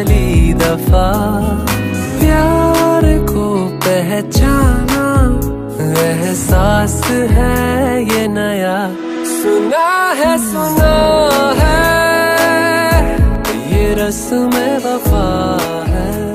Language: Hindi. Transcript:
पहली दफा प्यार को पहचाना, एहसास है ये नया। सुना है ये रस्म वफा है।